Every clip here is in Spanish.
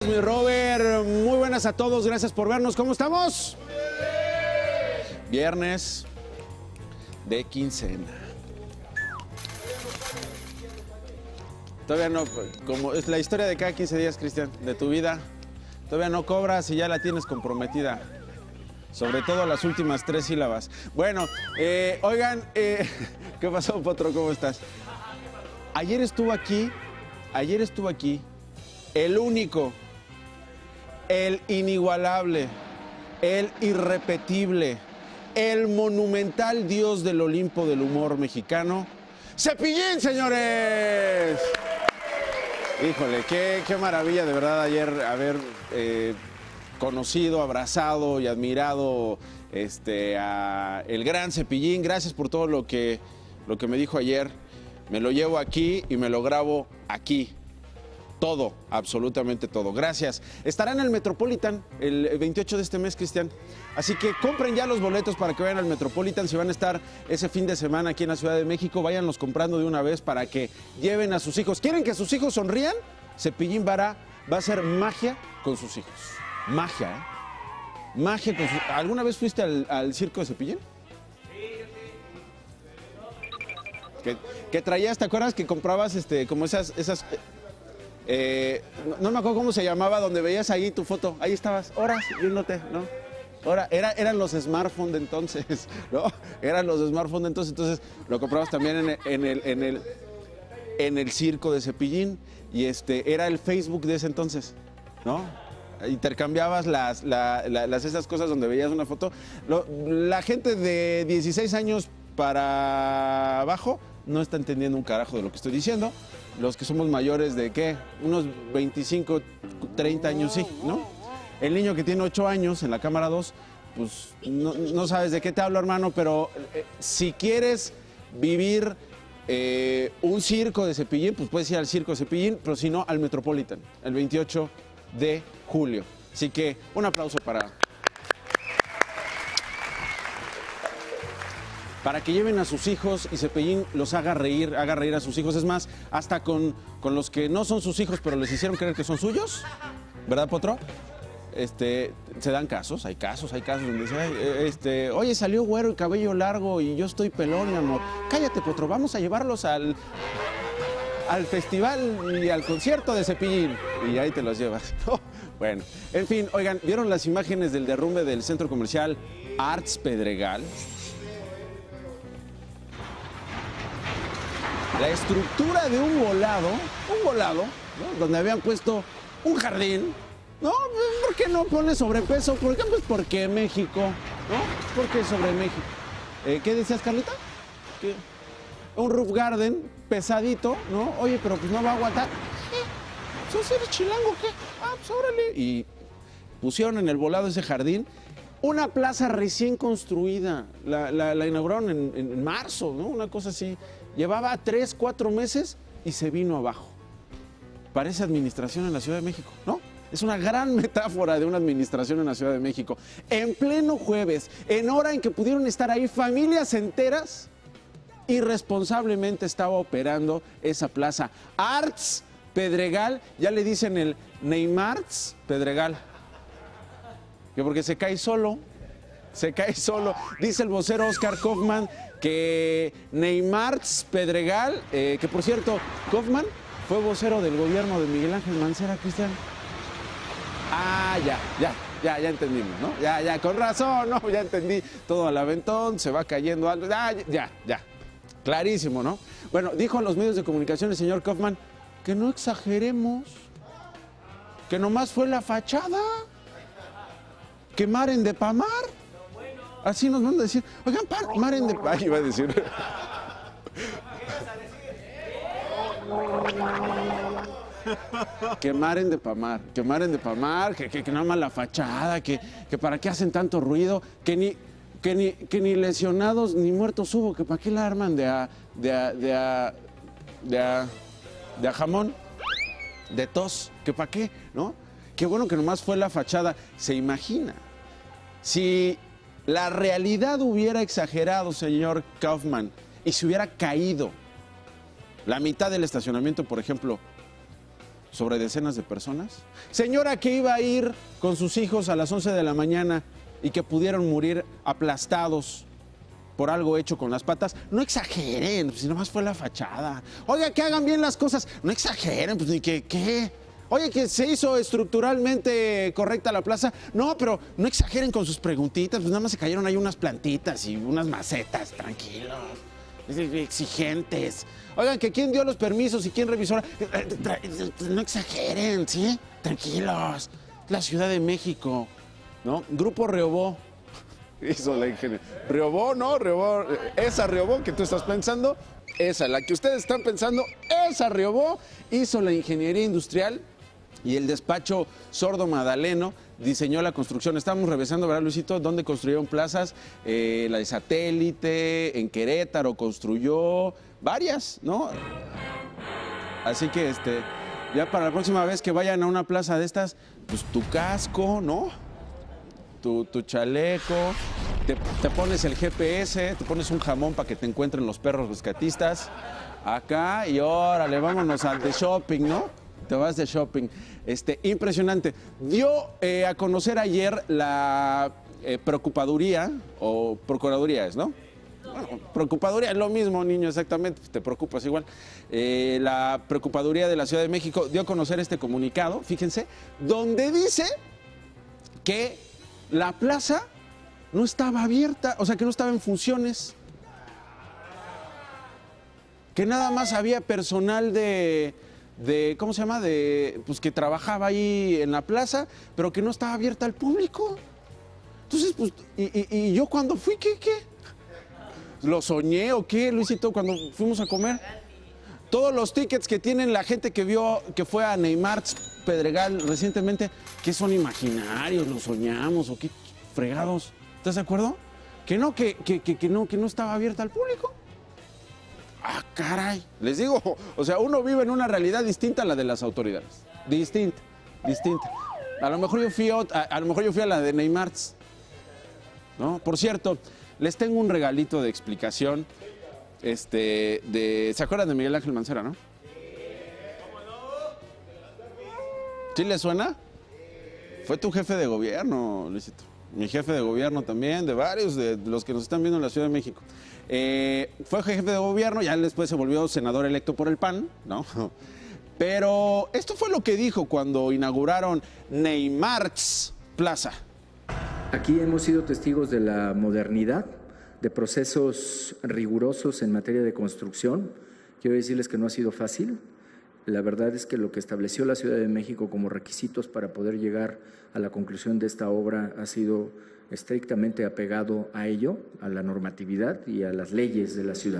Mi Robert, muy buenas a todos, gracias por vernos. ¿Cómo estamos? Viernes de quincena. Todavía no, como es la historia de cada 15 días, Cristian, de tu vida. Todavía no cobras y ya la tienes comprometida. Sobre todo las últimas 3 sílabas. Bueno, oigan, ¿qué pasó, Potro? ¿Cómo estás? Ayer estuvo aquí, el único, el inigualable, el irrepetible, el monumental dios del Olimpo del humor mexicano, Cepillín, señores. Híjole, qué maravilla de verdad ayer haber conocido, abrazado y admirado a el gran Cepillín. Gracias por todo lo que me dijo ayer. Me lo llevo aquí y me lo grabo aquí. Todo, absolutamente todo. Gracias. Estará en el Metropolitan el 28 de este mes, Cristian. Así que compren ya los boletos para que vayan al Metropolitan. Si van a estar ese fin de semana aquí en la Ciudad de México, váyanlos comprando de una vez para que lleven a sus hijos. ¿Quieren que sus hijos sonrían? Cepillín va a hacer magia con sus hijos. Magia, ¿eh? Magia con sus... ¿Alguna vez fuiste al circo de Cepillín? Que traías, ¿te acuerdas que comprabas como esas no me acuerdo cómo se llamaba, donde veías ahí tu foto, ahí estabas, horas viéndote, ¿no? Eran los smartphones de entonces, ¿no? Eran los smartphones de entonces lo comprabas también en el circo de Cepillín y era el Facebook de ese entonces, ¿no? Intercambiabas esas cosas donde veías una foto. La gente de 16 años para abajo no está entendiendo un carajo de lo que estoy diciendo. Los que somos mayores de, ¿qué? Unos 25, 30 años, sí, ¿no? El niño que tiene 8 años en la cámara 2, pues no sabes de qué te hablo, hermano, pero si quieres vivir un circo de Cepillín, pues puedes ir al circo de Cepillín, pero si no, al Metropolitan, el 28 de julio. Así que un aplauso para que lleven a sus hijos y Cepillín los haga reír a sus hijos. Es más, hasta con los que no son sus hijos, pero les hicieron creer que son suyos, ¿verdad, Potro? Se dan casos, hay casos donde dicen, oye, salió güero y cabello largo y yo estoy pelón, mi amor. Cállate, Potro, vamos a llevarlos al festival y al concierto de Cepillín. Y ahí te los llevas. Bueno, en fin, oigan, ¿vieron las imágenes del derrumbe del centro comercial Arts Pedregal? La estructura de un volado, ¿no? Donde habían puesto un jardín, ¿no? ¿Por qué no pone sobrepeso? ¿Por qué? Pues porque México, ¿no? ¿Por qué sobre México? ¿Qué decías, Carlita? ¿Qué? Un roof garden pesadito, ¿no? Oye, pero pues no va a aguantar. ¿Sos eres chilango qué? Ah, pues órale. Y pusieron en el volado ese jardín. Una plaza recién construida, la inauguraron en marzo, ¿no? Una cosa así. Llevaba 3, 4 meses y se vino abajo. Parece administración en la Ciudad de México, ¿no? Es una gran metáfora de una administración en la Ciudad de México. En pleno jueves, en hora en que pudieron estar ahí familias enteras, irresponsablemente estaba operando esa plaza. Arts Pedregal, ya le dicen el Neymarts Pedregal. Que porque se cae solo. Dice el vocero Oscar Kaufman que Neymarts Pedregal, que por cierto, Kaufman fue vocero del gobierno de Miguel Ángel Mancera, Cristian. Ah, ya entendimos, ¿no? Ya, con razón, ¿no? Ya entendí todo al aventón, se va cayendo algo. Ya. Clarísimo, ¿no? Bueno, dijo a los medios de comunicación el señor Kaufman que no exageremos, que nomás fue la fachada, que Maren de Pamar. Así nos van a decir, oigan, Maren de Pamar, iba a decir. Que Maren de Pamar, que nada más la fachada, que para qué hacen tanto ruido, que ni lesionados ni muertos hubo, que para qué la arman de a jamón, de tos, que para qué, ¿no? Qué bueno que nomás fue la fachada. Se imagina, si la realidad hubiera exagerado, señor Kaufman, y se hubiera caído la mitad del estacionamiento, por ejemplo, sobre decenas de personas. Señora que iba a ir con sus hijos a las 11 de la mañana y que pudieron morir aplastados por algo hecho con las patas. No exageren, pues si nomás fue la fachada. Oiga, que hagan bien las cosas. No exageren, pues ni que, ¿qué? Oye, que se hizo estructuralmente correcta la plaza. No, pero no exageren con sus preguntitas. Pues nada más se cayeron ahí unas plantitas y unas macetas. Tranquilos. Exigentes. Oigan, que quién dio los permisos y quién revisó. No exageren, ¿sí? Tranquilos. La Ciudad de México, ¿no? Grupo Reobó. Hizo la ingeniería. Reobó, ¿no? Reobó. Esa Reobó que tú estás pensando, esa, la que ustedes están pensando, esa Reobó hizo la ingeniería industrial y el despacho Sordo Madaleno diseñó la construcción. Estábamos revisando, ¿verdad, Luisito? ¿Dónde construyeron plazas? La de Satélite, en Querétaro construyó varias, ¿no? Así que, ya para la próxima vez que vayan a una plaza de estas, pues tu casco, ¿no? Tu chaleco, te pones el GPS, te pones un jamón para que te encuentren los perros rescatistas. Acá y órale, vámonos al de shopping, ¿no? Te vas de shopping. Impresionante. Dio a conocer ayer la Procuraduría, o Procuraduría es, ¿no? Bueno, Procuraduría es lo mismo, niño, exactamente, te preocupas igual. La Procuraduría de la Ciudad de México dio a conocer este comunicado, fíjense, donde dice que la plaza no estaba abierta, o sea, que no estaba en funciones. Que nada más había personal de ¿cómo se llama? Pues que trabajaba ahí en la plaza, pero que no estaba abierta al público. Entonces, pues, y yo cuando fui, ¿qué? ¿Lo soñé o qué, Luisito, cuando fuimos a comer? Todos los tickets que tienen la gente que fue a Neymar Pedregal recientemente, ¿qué son imaginarios? ¿Los soñamos o qué fregados? ¿Estás de acuerdo? Que no estaba abierta al público. Ah, caray. Les digo, o sea, uno vive en una realidad distinta a la de las autoridades. Distinta. A lo mejor yo fui a la de Neymar, ¿no? Por cierto, les tengo un regalito de explicación. ¿Se acuerdan de Miguel Ángel Mancera, no? ¿Sí les suena? Fue tu jefe de gobierno, Luisito. Mi jefe de gobierno también, de varios de los que nos están viendo en la Ciudad de México. Fue jefe de gobierno, ya después se volvió senador electo por el PAN, ¿no? Pero esto fue lo que dijo cuando inauguraron Neymar Plaza. Aquí hemos sido testigos de la modernidad, de procesos rigurosos en materia de construcción. Quiero decirles que no ha sido fácil. La verdad es que lo que estableció la Ciudad de México como requisitos para poder llegar a la conclusión de esta obra ha sido estrictamente apegado a ello, a la normatividad y a las leyes de la ciudad.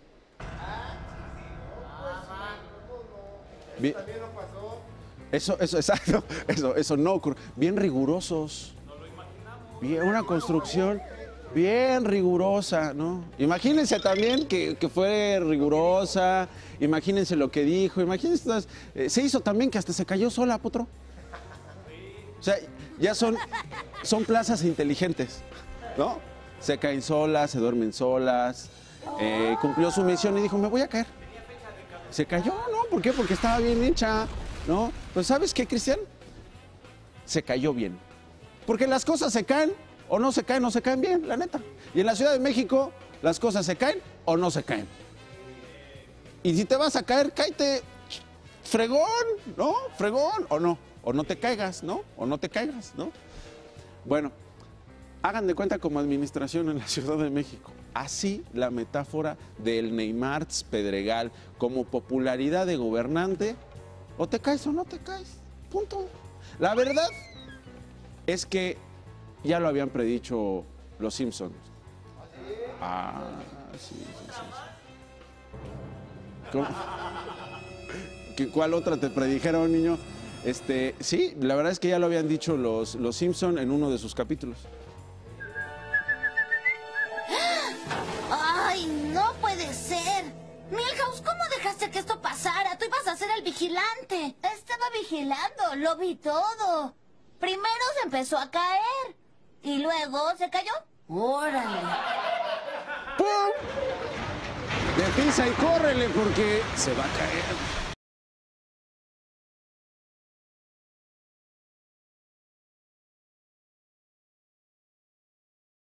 Bien. Exacto, eso no ocurre. Bien rigurosos. Bien, una construcción bien rigurosa, ¿no? Imagínense también que fue rigurosa, imagínense lo que dijo, imagínense, se hizo también que hasta se cayó sola, Potro. O sea, ya son plazas inteligentes, ¿no? Se caen solas, se duermen solas, cumplió su misión y dijo, me voy a caer. Se cayó, ¿no? ¿Por qué? Porque estaba bien hecha, ¿no? Pues ¿sabes qué, Cristian? Se cayó bien. Porque las cosas se caen o no se caen bien, la neta. Y en la Ciudad de México las cosas se caen o no se caen. Y si te vas a caer, cáete fregón, ¿no? Fregón o no te caigas, ¿no? O no te caigas, ¿no? Bueno, hagan de cuenta como administración en la Ciudad de México. Así la metáfora del Neymar Pedregal como popularidad de gobernante, o te caes o no te caes, punto. La verdad es que ya lo habían predicho los Simpsons. Ah, sí. ¿Cuál otra te predijeron, niño? Sí, la verdad es que ya lo habían dicho los Simpsons en uno de sus capítulos. ¡Ay, no puede ser! Milhouse, ¿cómo dejaste que esto pasara? Tú ibas a ser el vigilante. Estaba vigilando, lo vi todo. Primero se empezó a caer y luego se cayó. ¡Órale! ¡Pum! Depisa y córrele porque se va a caer.